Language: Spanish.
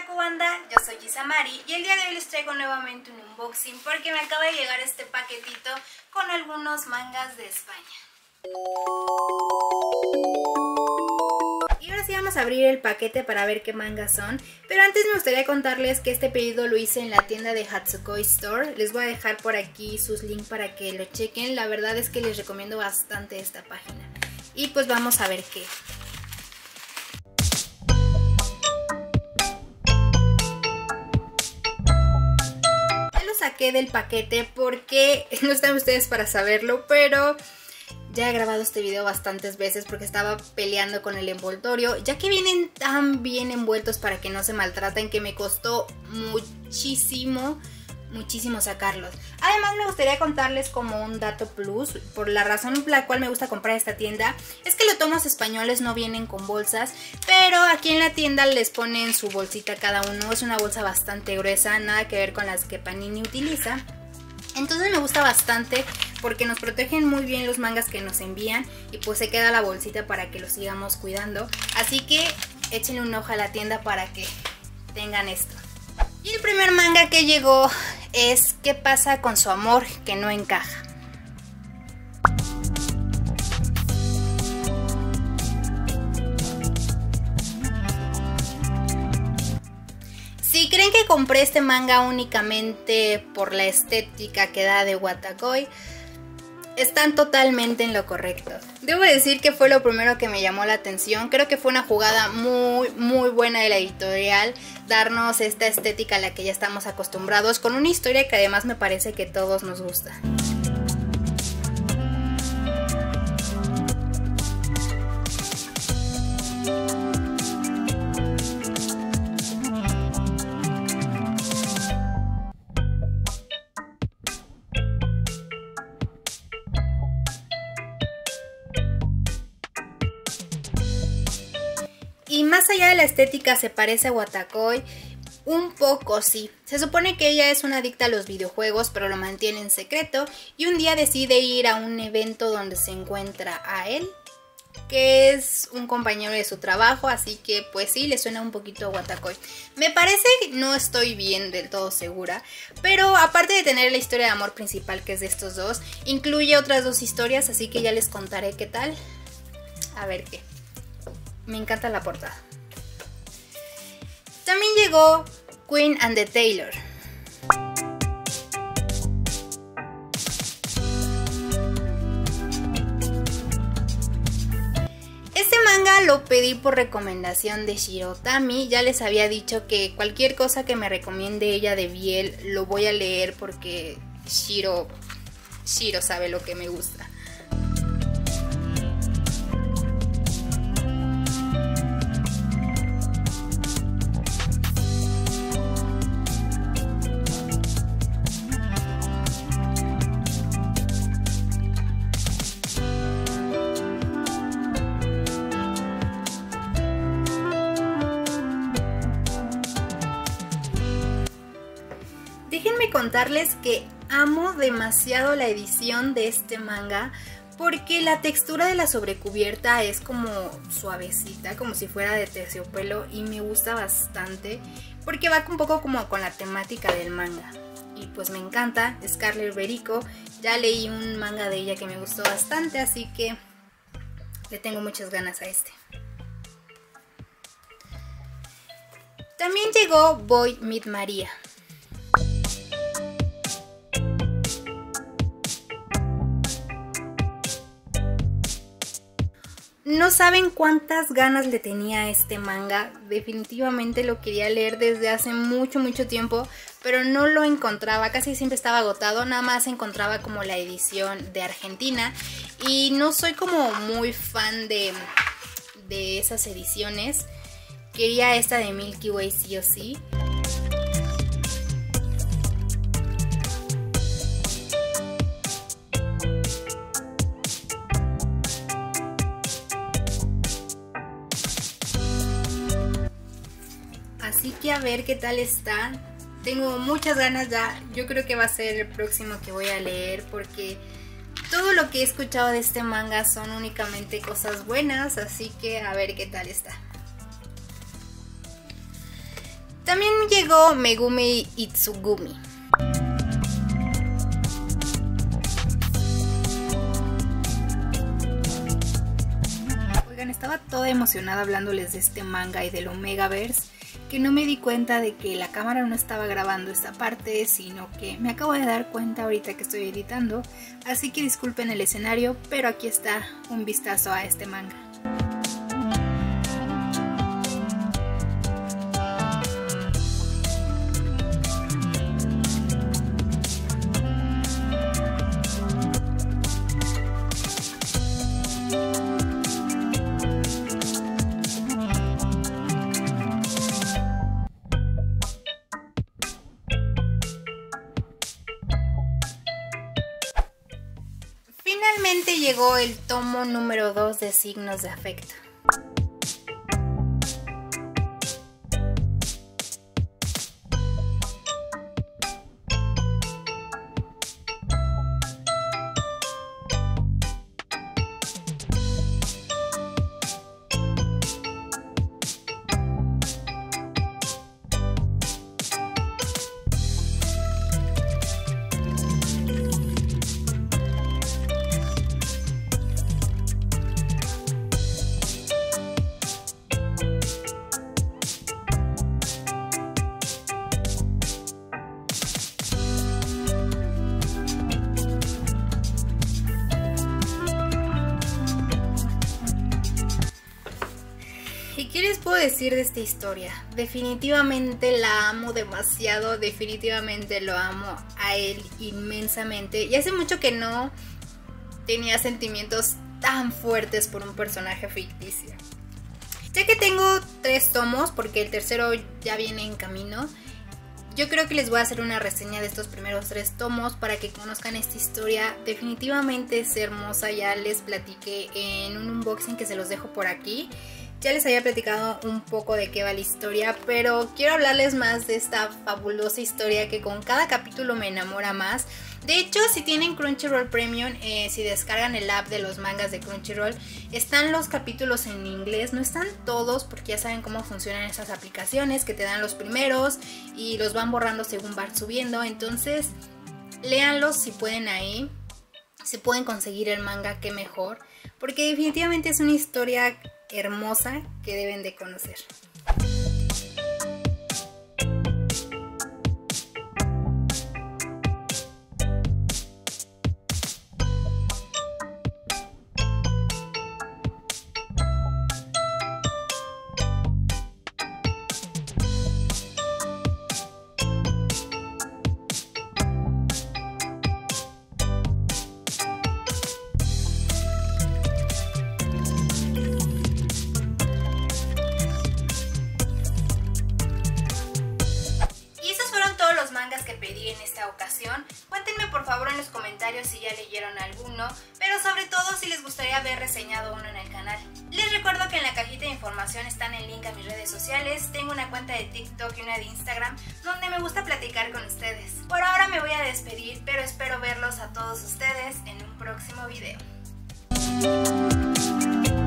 Banda, yo soy Isamari y el día de hoy les traigo nuevamente un unboxing porque me acaba de llegar este paquetito con algunos mangas de España. Y ahora sí vamos a abrir el paquete para ver qué mangas son, pero antes me gustaría contarles que este pedido lo hice en la tienda de Hatsukoi Store. Les voy a dejar por aquí sus links para que lo chequen, la verdad es que les recomiendo bastante esta página. Y pues vamos a ver qué. Saqué del paquete porque no están ustedes para saberlo, pero ya he grabado este video bastantes veces porque estaba peleando con el envoltorio, ya que vienen tan bien envueltos para que no se maltraten que me costó muchísimo sacarlos. Además me gustaría contarles como un dato plus, por la razón por la cual me gusta comprar esta tienda, es que los tomos españoles no vienen con bolsas, pero aquí en la tienda les ponen su bolsita cada uno, es una bolsa bastante gruesa, nada que ver con las que Panini utiliza. Entonces me gusta bastante porque nos protegen muy bien los mangas que nos envían y pues se queda la bolsita para que los sigamos cuidando, así que échenle un ojo a la tienda para que tengan esto. Y el primer manga que llegó es ¿Qué pasa con su amor que no encaja? Si creen que compré este manga únicamente por la estética que da de Watakoi, están totalmente en lo correcto. Debo decir que fue lo primero que me llamó la atención. Creo que fue una jugada muy buena de la editorial, darnos esta estética a la que ya estamos acostumbrados, con una historia que además me parece que a todos nos gusta. Y más allá de la estética se parece a Watakoi, un poco sí. Se supone que ella es una adicta a los videojuegos, pero lo mantiene en secreto. Y un día decide ir a un evento donde se encuentra a él, que es un compañero de su trabajo, así que pues sí, le suena un poquito a Watakoi. Me parece que no estoy bien del todo segura, pero aparte de tener la historia de amor principal que es de estos dos, incluye otras dos historias, así que ya les contaré qué tal. A ver qué. Me encanta la portada. También llegó Queen and the Tailor. Este manga lo pedí por recomendación de Shirotami. Ya les había dicho que cualquier cosa que me recomiende ella de Biel lo voy a leer porque Shiro sabe lo que me gusta. Déjenme contarles que amo demasiado la edición de este manga porque la textura de la sobrecubierta es como suavecita, como si fuera de terciopelo, y me gusta bastante porque va un poco como con la temática del manga. Y pues me encanta, Scarlet Berico, ya leí un manga de ella que me gustó bastante, así que le tengo muchas ganas a este. También llegó Boy Meet Maria. No saben cuántas ganas le tenía a este manga, definitivamente lo quería leer desde hace mucho tiempo, pero no lo encontraba, casi siempre estaba agotado, nada más encontraba como la edición de Argentina y no soy como muy fan de esas ediciones, quería esta de Milky Way sí o sí. Así que a ver qué tal está. Tengo muchas ganas ya. Yo creo que va a ser el próximo que voy a leer porque todo lo que he escuchado de este manga son únicamente cosas buenas. Así que a ver qué tal está. También llegó Megumi Itsugumi. Oigan, estaba toda emocionada hablándoles de este manga y del Omegaverse, que no me di cuenta de que la cámara no estaba grabando esta parte, sino que me acabo de dar cuenta ahorita que estoy editando, así que disculpen el escenario, pero aquí está un vistazo a este manga. Finalmente llegó el tomo número 2 de Signos de Afecto. ¿Y qué les puedo decir de esta historia? Definitivamente la amo demasiado, definitivamente lo amo a él inmensamente. Y hace mucho que no tenía sentimientos tan fuertes por un personaje ficticio. Ya que tengo 3 tomos, porque el tercero ya viene en camino, yo creo que les voy a hacer una reseña de estos primeros 3 tomos para que conozcan esta historia. Definitivamente es hermosa, ya les platiqué en un unboxing que se los dejo por aquí. Ya les había platicado un poco de qué va la historia, pero quiero hablarles más de esta fabulosa historia que con cada capítulo me enamora más. De hecho, si tienen Crunchyroll Premium, si descargan el app de los mangas de Crunchyroll, están los capítulos en inglés. No están todos porque ya saben cómo funcionan esas aplicaciones que te dan los primeros y los van borrando según van subiendo. Entonces, léanlos si pueden ahí. Si pueden conseguir el manga, qué mejor. Porque definitivamente es una historia hermosa que deben de conocer. Que pedí en esta ocasión. Cuéntenme por favor en los comentarios si ya leyeron alguno, pero sobre todo si les gustaría haber reseñado uno en el canal. Les recuerdo que en la cajita de información están el link a mis redes sociales. Tengo una cuenta de TikTok y una de Instagram donde me gusta platicar con ustedes. Por ahora me voy a despedir, pero espero verlos a todos ustedes en un próximo video.